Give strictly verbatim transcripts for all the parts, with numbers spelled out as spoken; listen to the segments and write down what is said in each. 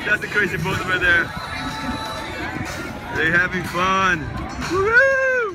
That's the crazy boat over there. They're having fun. Woohoo!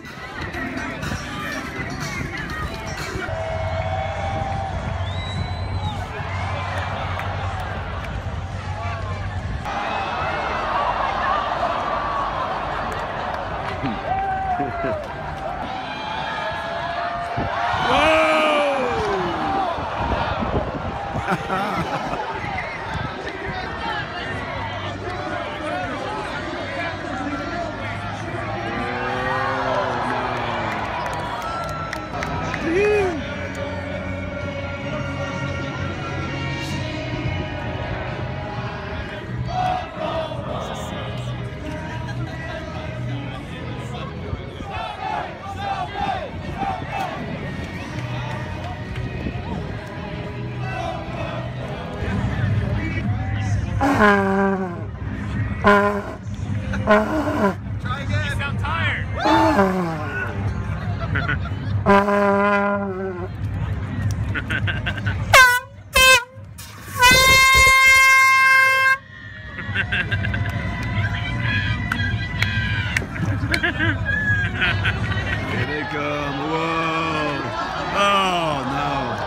Try again. You sound tired. Here they come. Whoa. Oh, no.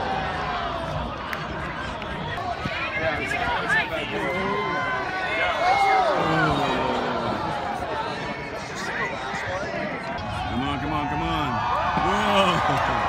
Come on, come on, come on. Whoa.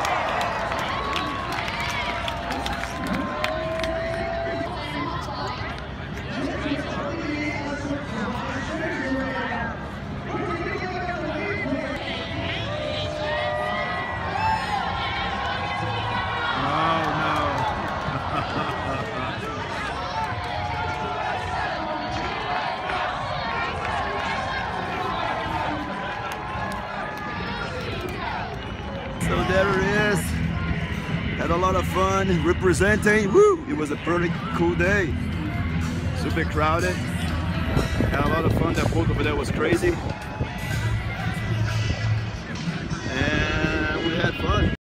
So there it is. Had a lot of fun representing. Woo! It was a pretty cool day. Super crowded. Had a lot of fun. That boat over there was crazy. And we had fun.